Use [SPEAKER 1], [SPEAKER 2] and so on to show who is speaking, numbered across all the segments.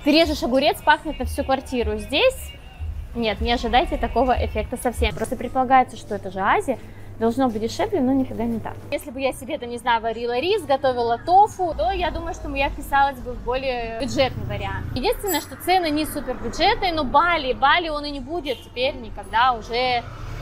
[SPEAKER 1] Ты режешь огурец, пахнет на всю квартиру. Здесь нет, не ожидайте такого эффекта совсем. Просто предполагается, что это же Азия, должно быть дешевле, но нифига не так. Если бы я себе, там, не знаю, варила рис, готовила тофу, то я думаю, что я вписалась бы в более бюджетный вариант. Единственное, что цены не супер бюджетные, но Бали он и не будет теперь никогда уже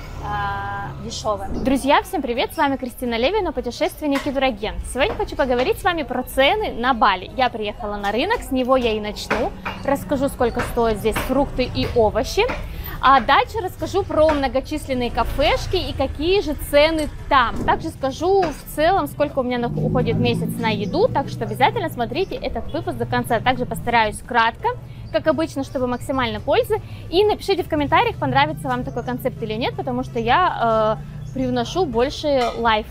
[SPEAKER 1] дешевым. Друзья, всем привет, с вами Кристина Левина, путешественник и турагент. Сегодня хочу поговорить с вами про цены на Бали. Я приехала на рынок, с него я и начну. Расскажу, сколько стоят здесь фрукты и овощи. А дальше расскажу про многочисленные кафешки и какие же цены там. Также скажу в целом, сколько у меня уходит в месяц на еду, так что обязательно смотрите этот выпуск до конца. Также постараюсь кратко, как обычно, чтобы максимально пользы. И напишите в комментариях, понравится вам такой концепт или нет, потому что я привношу больше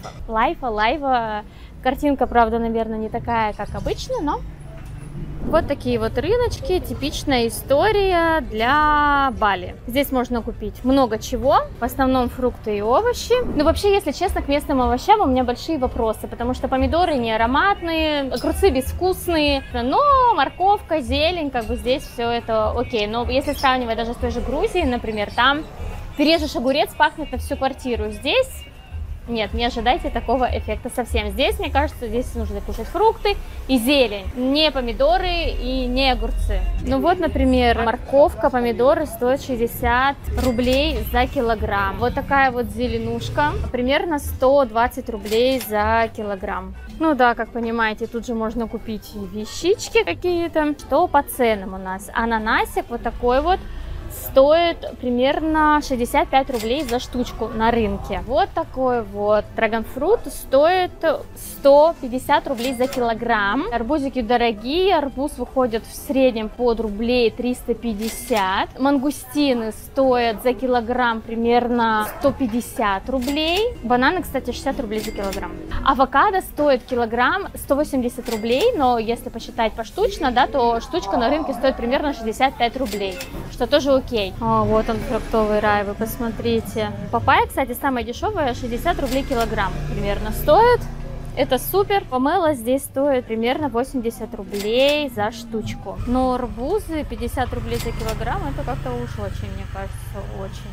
[SPEAKER 1] лайва. Картинка, правда, наверное, не такая, как обычно, но... Вот такие вот рыночки, типичная история для Бали. Здесь можно купить много чего, в основном фрукты и овощи. Но вообще, если честно, к местным овощам у меня большие вопросы, потому что помидоры не ароматные, огурцы безвкусные, но морковка, зелень, как бы здесь все это окей. Но если сравнивать даже с той же Грузией, например, там ты режешь огурец, пахнет на всю квартиру. Здесь... Нет, не ожидайте такого эффекта совсем. Здесь, мне кажется, здесь нужно кушать фрукты и зелень, не помидоры и не огурцы. Ну вот, например, морковка, помидоры стоят 60 рублей за килограмм. Вот такая вот зеленушка, примерно 120 рублей за килограмм. Ну да, как понимаете, тут же можно купить и вещички какие-то. Что по ценам у нас? Ананасик вот такой вот стоит примерно 65 рублей за штучку на рынке. Вот такой вот драгонфрут стоит 150 рублей за килограмм. Арбузики дорогие, арбуз выходит в среднем под рублей 350. Мангустины стоят за килограмм примерно 150 рублей. Бананы, кстати, 60 рублей за килограмм. Авокадо стоит килограмм 180 рублей, но если посчитать поштучно, да, то штучка на рынке стоит примерно 65 рублей, что тоже окей. О, вот он, фруктовый рай, вы посмотрите. Папайя, кстати, самая дешевая, 60 рублей килограмм примерно стоит. Это супер. Помело здесь стоит примерно 80 рублей за штучку. Но арбузы 50 рублей за килограмм, это как-то уж очень, мне кажется, очень.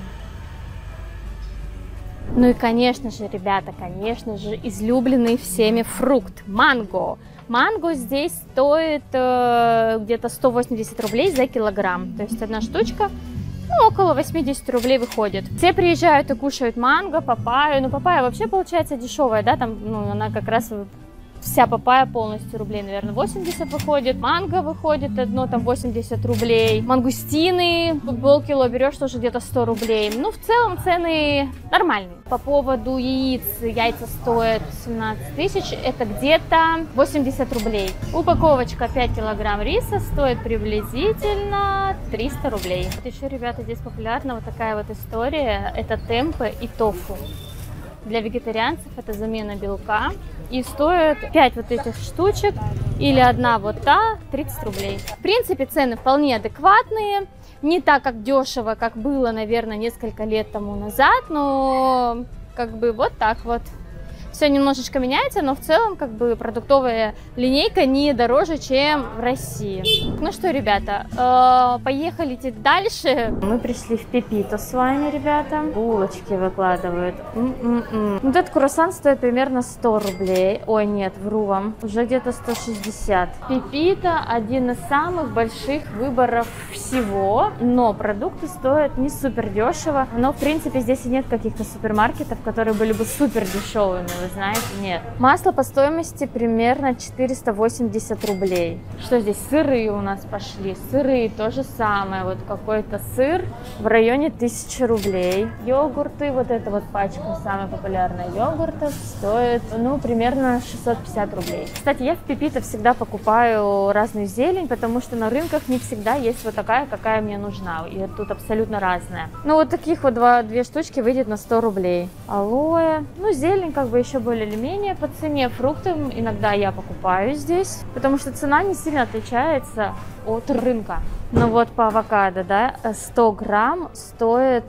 [SPEAKER 1] Ну и, конечно же, ребята, конечно же, излюбленный всеми фрукт – манго. Манго здесь стоит где-то 180 рублей за килограмм. То есть одна штучка, ну, около 80 рублей выходит. Все приезжают и кушают манго, папайю. Ну, папайя вообще получается дешевая, да, там, ну, она как раз... Вся папайя полностью рублей, наверное, 80 выходит. Манго выходит одно, там 80 рублей. Мангустины, полкило берешь, тоже где-то 100 рублей. Ну, в целом цены нормальные. По поводу яиц, яйца стоят 17 тысяч, это где-то 80 рублей. Упаковочка 5 килограмм риса стоит приблизительно 300 рублей. Вот еще, ребята, здесь популярна вот такая вот история, это темпе и тофу. Для вегетарианцев это замена белка. И стоит 5 вот этих штучек или одна вот та 30 рублей. В принципе, цены вполне адекватные. Не так, как дешево, как было, наверное, несколько лет тому назад. Но как бы вот так вот. Все немножечко меняется, но в целом как бы продуктовая линейка не дороже, чем в России. Ну что, ребята, поехали дальше. Мы пришли в Пепито с вами, ребята. Булочки выкладывают. Вот этот круассан стоит примерно 100 рублей. Ой, нет, вру вам. Уже где-то 160. Пепито один из самых больших выборов всего, но продукты стоят не супер дешево. Но, в принципе, здесь и нет каких-то супермаркетов, которые были бы супер дешевыми. Вы знаете, нет. Масло по стоимости примерно 480 рублей. Что здесь? Сыры у нас пошли. Сыры то же самое. Вот какой-то сыр в районе 1000 рублей. Йогурты, вот эта вот пачка самая популярная йогуртов стоит, ну, примерно 650 рублей. Кстати, я в Пепито всегда покупаю разную зелень, потому что на рынках не всегда есть вот такая, какая мне нужна. И тут абсолютно разная. Ну, вот таких вот две штучки выйдет на 100 рублей. Алоэ. Ну, зелень как бы еще более или менее по цене. Фрукты иногда я покупаю здесь, потому что цена не сильно отличается от рынка. Ну вот по авокадо, да, 100 грамм стоит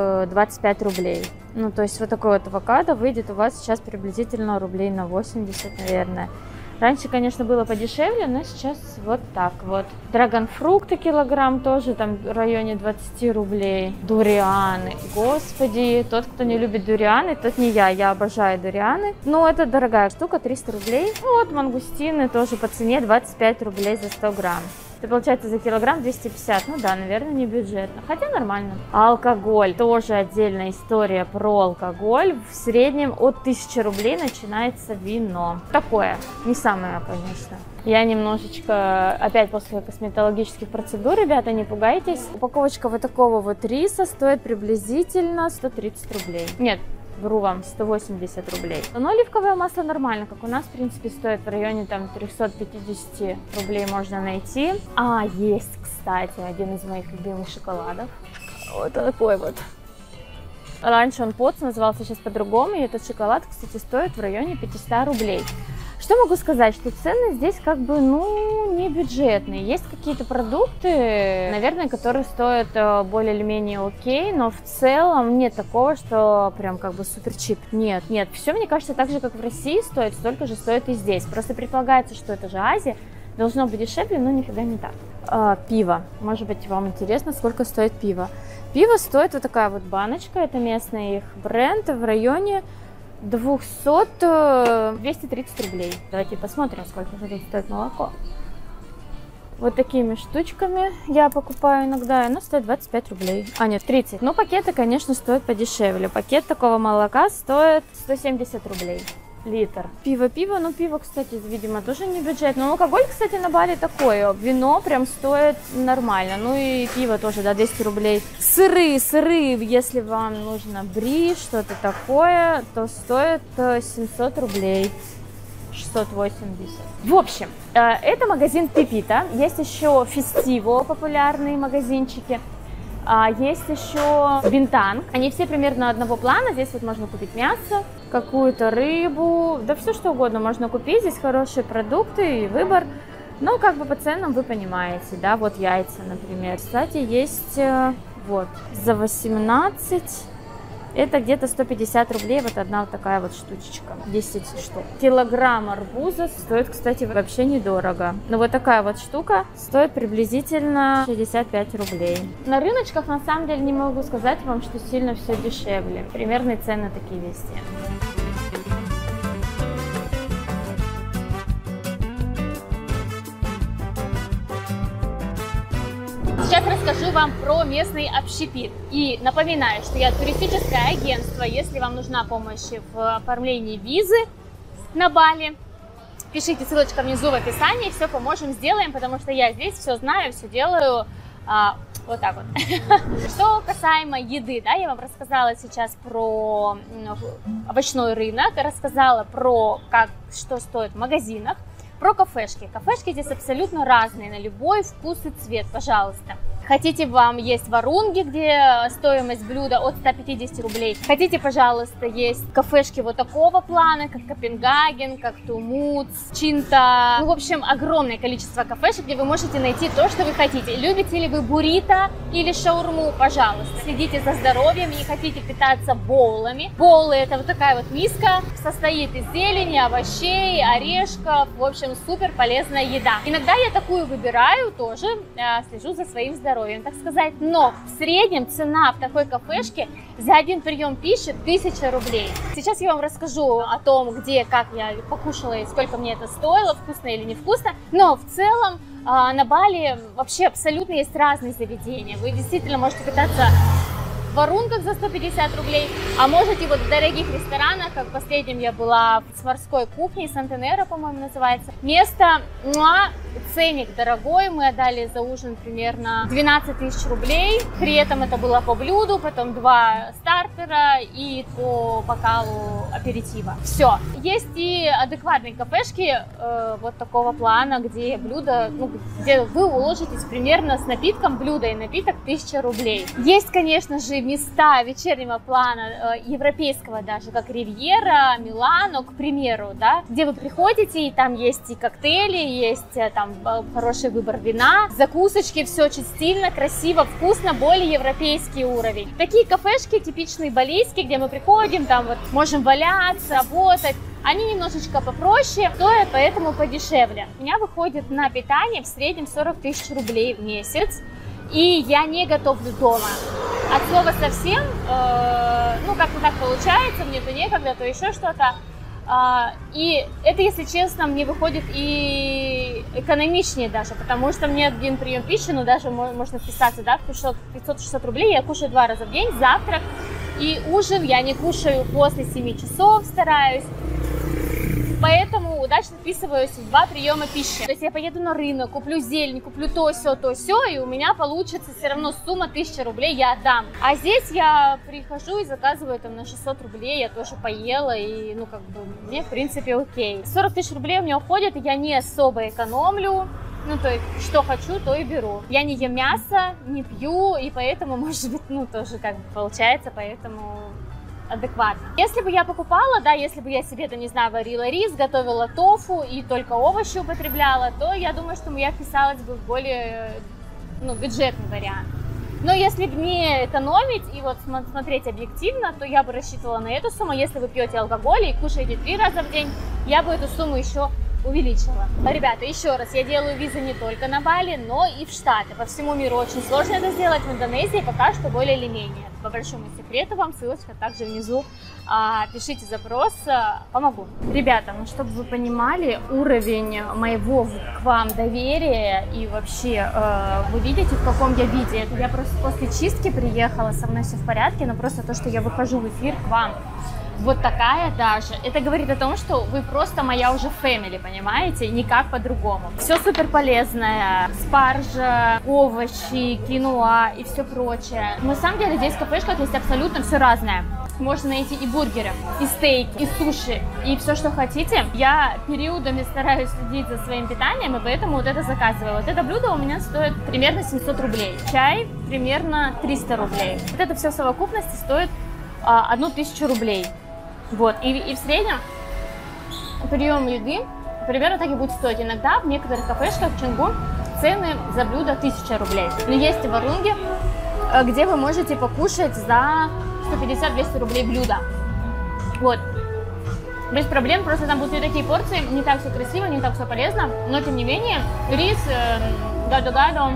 [SPEAKER 1] 25 рублей. Ну, то есть вот такой вот авокадо выйдет у вас сейчас приблизительно рублей на 80, наверное. Раньше, конечно, было подешевле, но сейчас вот так вот. Драгонфрукты килограмм тоже там в районе 20 рублей. Дурианы. Господи, тот, кто не любит дурианы, тот не я. Я обожаю дурианы. Но это дорогая штука, 300 рублей. Вот мангустины тоже по цене 25 рублей за 100 грамм. Это получается за килограмм 250. Ну да, наверное, не бюджетно. Хотя нормально. Алкоголь. Тоже отдельная история про алкоголь. В среднем от 1000 рублей начинается вино. Такое. Не самое, конечно. Я немножечко, опять после косметологических процедур, ребята, не пугайтесь. Упаковочка вот такого вот риса стоит приблизительно 130 рублей. Нет. Вру вам, 180 рублей. Но оливковое масло нормально, как у нас, в принципе, стоит в районе там 350 рублей можно найти. А есть, кстати, один из моих любимых шоколадов. Вот такой вот. Раньше он Потс назывался, сейчас по-другому. И этот шоколад, кстати, стоит в районе 500 рублей. Что могу сказать, что цены здесь как бы, ну, не бюджетные. Есть какие-то продукты, наверное, которые стоят более или менее окей, но в целом нет такого, что прям как бы супер чип. Нет, нет, все, мне кажется, так же, как в России стоит, столько же стоит и здесь. Просто предполагается, что это же Азия, должно быть дешевле, но никогда не так. Пиво. Может быть, вам интересно, сколько стоит пиво. Пиво стоит вот такая вот баночка, это местный их бренд, в районе 230 рублей. Давайте посмотрим, сколько же тут стоит молоко. Вот такими штучками я покупаю иногда, и оно стоит 25 рублей. А, нет, 30. Но пакеты, конечно, стоят подешевле. Пакет такого молока стоит 170 рублей. Литр. Пиво, ну пиво, кстати, видимо, тоже не бюджетное. Но алкоголь, кстати, на Бали такое. Вино прям стоит нормально. Ну и пиво тоже, да, 200 рублей. Сыры, если вам нужно бри, что-то такое, то стоит 700 рублей. 680. В общем, это магазин Пепита. Есть еще Фестиво, популярные магазинчики. Есть еще Бинтанг. Они все примерно одного плана. Здесь вот можно купить мясо, какую-то рыбу, да все что угодно можно купить. Здесь хорошие продукты и выбор. Но как бы по ценам вы понимаете, да, вот яйца, например. Кстати, есть вот за 18, это где-то 150 рублей, вот одна вот такая вот штучечка, 10 штук. Килограмм арбуза стоит, кстати, вообще недорого. Но вот такая вот штука стоит приблизительно 65 рублей. На рыночках, на самом деле, не могу сказать вам, что сильно все дешевле. Примерные цены такие везде. Сейчас расскажу вам про местный общепит. И напоминаю, что я туристическое агентство. Если вам нужна помощь в оформлении визы на Бали, пишите, ссылочка внизу в описании, все поможем, сделаем, потому что я здесь все знаю, все делаю вот так вот. Что касаемо еды, да, я вам рассказала сейчас про овощной рынок, рассказала про что стоит в магазинах. Про кафешки. Кафешки здесь абсолютно разные, на любой вкус и цвет, пожалуйста. Хотите, вам есть варунги, где стоимость блюда от 150 рублей. Хотите, пожалуйста, есть кафешки вот такого плана, как Копенгаген, как Тумуц, Чинта. Ну, в общем, огромное количество кафешек, где вы можете найти то, что вы хотите. Любите ли вы буррито или шаурму? Пожалуйста. Следите за здоровьем, не хотите питаться боулами. Боулы — это вот такая вот миска, состоит из зелени, овощей, орешков. В общем, супер полезная еда. Иногда я такую выбираю тоже, слежу за своим здоровьем, так сказать. Но в среднем цена в такой кафешке за один прием пищи 1000 рублей. Сейчас я вам расскажу о том, где, как я покушала и сколько мне это стоило, вкусно или невкусно. Но в целом на Бали вообще абсолютно есть разные заведения. Вы действительно можете питаться в варунках за 150 рублей, а можете вот в дорогих ресторанах, как в последнем я была с морской кухней, Сантенера, по-моему, называется. Место, ценник дорогой, мы отдали за ужин примерно 12 тысяч рублей, при этом это было по блюду, потом 2 стартера и по бокалу аперитива. Все. Есть и адекватные кафешки вот такого плана, где блюдо, где вы уложитесь примерно с напитком, блюдо и напиток 1000 рублей. Есть, конечно же, места вечернего плана, европейского даже, как Ривьера, Милано, к примеру, да, где вы приходите, и там есть и коктейли, есть там хороший выбор вина, закусочки, все очень стильно, красиво, вкусно, более европейский уровень. Такие кафешки типичные балийские, где мы приходим, там вот можем валяться, работать. Они немножечко попроще, стоят поэтому подешевле. У меня выходит на питание в среднем 40 тысяч рублей в месяц. И я не готовлю дома. От слова совсем, ну как-то так получается, мне то некогда, то еще что-то. И это, если честно, мне выходит и экономичнее даже, потому что мне один прием пищи, ну даже можно вписаться, да, в 500-600 рублей, я кушаю 2 раза в день, завтрак и ужин я не кушаю после 7 часов, стараюсь. Поэтому удачно вписываюсь в 2 приема пищи. То есть я поеду на рынок, куплю зелень, куплю то, сё, и у меня получится все равно сумма 1000 рублей я отдам. А здесь я прихожу и заказываю там на 600 рублей, я тоже поела, и ну как бы мне в принципе окей. 40 тысяч рублей у меня уходит, и я не особо экономлю. Ну, то есть, что хочу, то и беру. Я не ем мясо, не пью, и поэтому, может быть, ну, тоже как бы получается, поэтому адекватно. Если бы я покупала, да, если бы я себе, там, не знаю, варила рис, готовила тофу и только овощи употребляла, то я думаю, что я вписалась бы в более, ну, бюджетный вариант. Но если бы не экономить и вот смотреть объективно, то я бы рассчитывала на эту сумму. Если вы пьете алкоголь и кушаете 3 раза в день, я бы эту сумму еще увеличила. Ребята, еще раз, я делаю визы не только на Бали, но и в Штаты. По всему миру очень сложно это сделать, в Индонезии пока что более или менее. По большому секрету вам, ссылочка также внизу. Пишите запрос, помогу. Ребята, ну чтобы вы понимали уровень моего к вам доверия и вообще вы видите, в каком я виде. Это я просто после чистки приехала, со мной все в порядке, но просто то, что я выхожу в эфир к вам. Вот такая даже. Это говорит о том, что вы просто моя уже family, понимаете? Никак по-другому. Все супер полезное. Спаржа, овощи, киноа и все прочее. На самом деле здесь в кафешках есть абсолютно все разное. Можно найти и бургеры, и стейки, и суши, и все, что хотите. Я периодами стараюсь следить за своим питанием, и поэтому вот это заказываю. Вот это блюдо у меня стоит примерно 700 рублей. Чай примерно 300 рублей. Вот это все в совокупности стоит 1000 рублей. Вот, и в среднем прием еды примерно так и будет стоить. Иногда в некоторых кафешках в Чонгу цены за блюдо 1000 рублей. Но есть и варунги, где вы можете покушать за 150-200 рублей блюдо. Вот. Без проблем, просто там будут не такие порции, не так все красиво, не так все полезно, но тем не менее рис, гадо-гадо,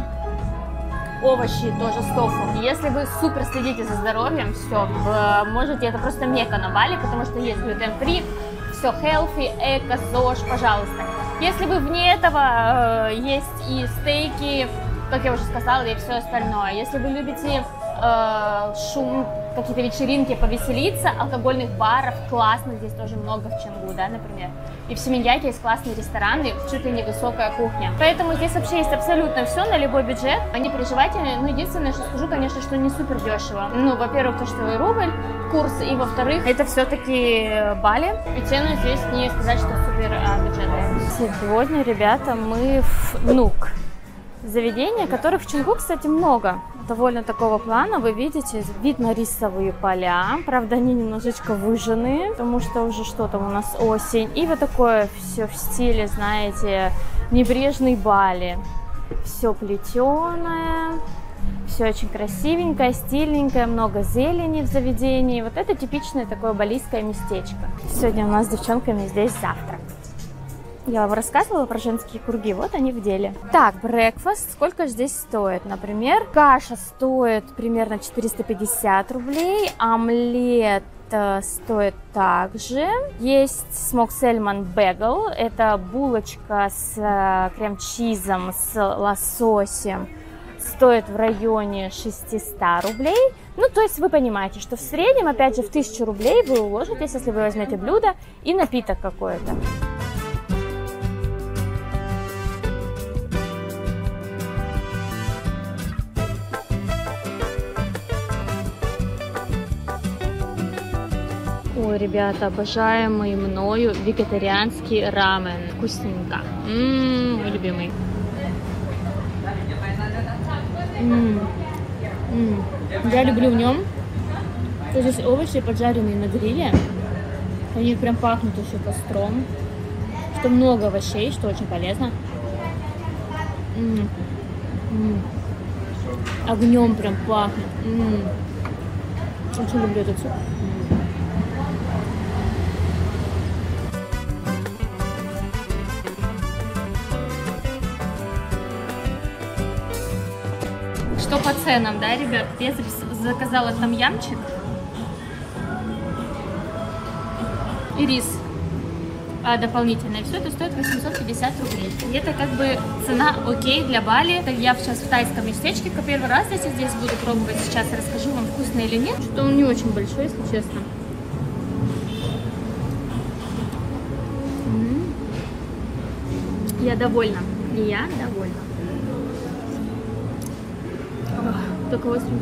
[SPEAKER 1] овощи тоже с тофу. Если вы супер следите за здоровьем, все, вы можете, это просто мекка на Бали, потому что есть глютен-фри, все healthy, эко, ЗОЖ, пожалуйста. Если вы вне этого, есть и стейки, как я уже сказала, и все остальное. Если вы любите шум, какие-то вечеринки, повеселиться, алкогольных баров, классно, здесь тоже много в Чонгу, да, например. И в Семеньяке есть классные рестораны, чуть ли не высокая кухня. Поэтому здесь вообще есть абсолютно все на любой бюджет. Не переживайте, но единственное, что скажу, конечно, что не супер дешево. Ну, во-первых, то, что рубль, курс, и во-вторых, это все-таки Бали. И цены здесь не сказать, что супер бюджетные. Сегодня, ребята, мы в Нук. Заведения, которых в Чонгу, кстати, много. Довольно такого плана. Вы видите, видно рисовые поля. Правда, они немножечко выжженные, потому что уже что там у нас осень. И вот такое все в стиле, знаете, небрежной Бали. Все плетеное, все очень красивенькое, стильненькое, много зелени в заведении. Вот это типичное такое балийское местечко. Сегодня у нас с девчонками здесь завтрак. Я вам рассказывала про женские круги, вот они в деле. Так, брекфаст, сколько здесь стоит? Например, каша стоит примерно 450 рублей, омлет стоит также. Есть смок сельмон бэгл, это булочка с крем-чизом, с лососем, стоит в районе 600 рублей. Ну, то есть вы понимаете, что в среднем, опять же, в 1000 рублей вы уложитесь, если вы возьмете блюдо и напиток какой-то. Ой, ребята, обожаемый мною вегетарианский рамен. Вкусненько. Мой любимый. Я люблю в нем, что здесь овощи поджаренные на гриле. Они прям пахнут еще костром. Что много овощей, что очень полезно. Огнем прям пахнет. Очень люблю этот суп. Что по ценам, да, ребят? Я заказала там ямчик и рис дополнительно. И все это стоит 850 рублей. И это как бы цена окей для Бали. Я сейчас в тайском местечке, первый раз если здесь буду пробовать. Сейчас расскажу вам, вкусно или нет. Что он не очень большой, если честно. Я довольна. Я довольна. Ох, только остренько.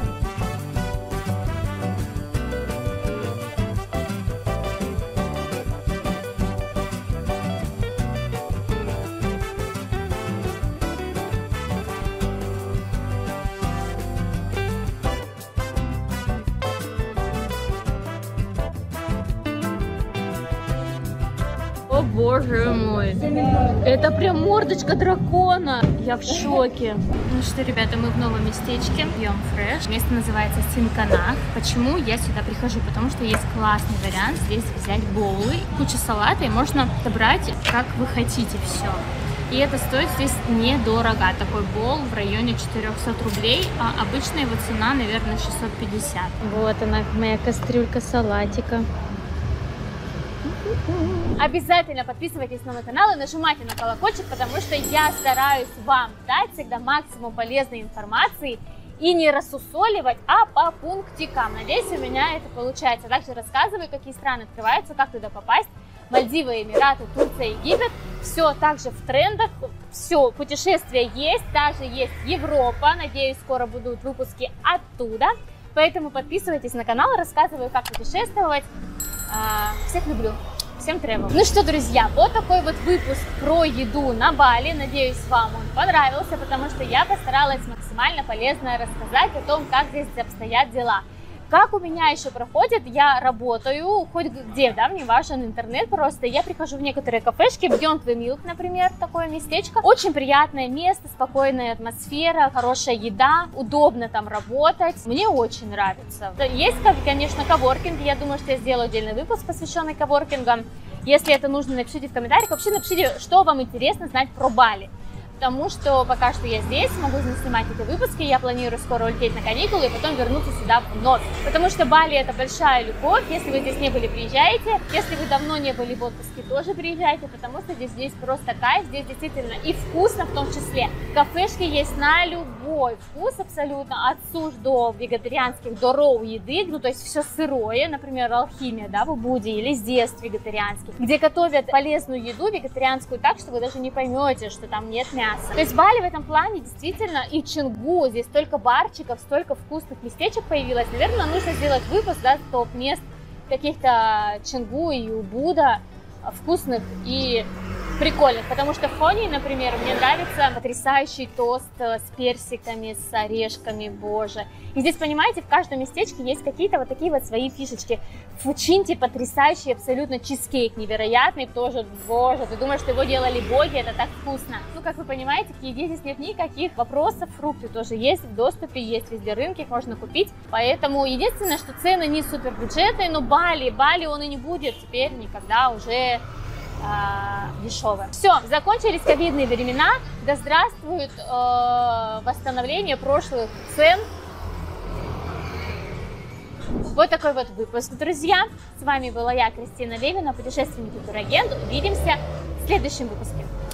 [SPEAKER 1] О боже мой, это прям мордочка дракона. Я в шоке. Ну что, ребята, мы в новом местечке, пьем фреш. Место называется Синканах. Почему я сюда прихожу? Потому что есть классный вариант здесь взять боулы, куча салата, и можно собрать как вы хотите все. И это стоит здесь недорого. Такой боул в районе 400 рублей, а обычная его цена, наверное, 650. Вот она, моя кастрюлька салатика. Обязательно подписывайтесь на мой канал и нажимайте на колокольчик, потому что я стараюсь вам дать всегда максимум полезной информации и не рассусоливать, а по пунктикам. Надеюсь, у меня это получается. Также рассказываю, какие страны открываются, как туда попасть. Мальдивы, Эмираты, Турция, Египет. Все также в трендах, все, путешествия есть, даже есть Европа. Надеюсь, скоро будут выпуски оттуда. Поэтому подписывайтесь на канал, рассказываю, как путешествовать. Всех люблю. Всем travel. Ну что, друзья, вот такой вот выпуск про еду на Бали. Надеюсь, вам он понравился, потому что я постаралась максимально полезно рассказать о том, как здесь обстоят дела. Как у меня еще проходит, я работаю, хоть где, да, мне важен интернет просто. Я прихожу в некоторые кафешки, Beyond the Milk, например, такое местечко. Очень приятное место, спокойная атмосфера, хорошая еда, удобно там работать. Мне очень нравится. Есть, конечно, коворкинги, я думаю, что я сделаю отдельный выпуск, посвященный коворкингам. Если это нужно, напишите в комментариях. Вообще напишите, что вам интересно знать про Бали. Потому что пока что я здесь, могу снимать эти выпуски, я планирую скоро улететь на каникулы и потом вернуться сюда вновь. Потому что Бали это большая любовь, если вы здесь не были, приезжайте. Если вы давно не были в отпуске, тоже приезжайте, потому что здесь просто кайф, здесь действительно и вкусно в том числе. Кафешки есть на любой вкус абсолютно, от суш до вегетарианских, до роу еды, ну то есть все сырое, например, алхимия, да, в Убуде, или здесь вегетарианский, где готовят полезную еду вегетарианскую так, что вы даже не поймете, что там нет мяса. То есть Бали в этом плане действительно и Чингу, здесь столько барчиков, столько вкусных местечек появилось. Наверное, нужно сделать выпуск, да, топ-мест каких-то Чингу и Убуда, вкусных и прикольных, потому что в Хонии, например, мне нравится потрясающий тост с персиками, с орешками, боже. И здесь, понимаете, в каждом местечке есть какие-то вот такие вот свои фишечки. В Чинте потрясающий абсолютно чизкейк, невероятный, тоже, боже, ты думаешь, что его делали боги, это так вкусно. Ну, как вы понимаете, к еде здесь нет никаких вопросов, фрукты тоже есть в доступе, есть везде рынки, их можно купить. Поэтому единственное, что цены не супер бюджетные, но Бали он и не будет теперь никогда уже дешевое. Все, закончились ковидные времена, да здравствует восстановление прошлых цен. Вот такой вот выпуск, друзья. С вами была я, Кристина Левина, путешественник и турагент. Увидимся в следующем выпуске.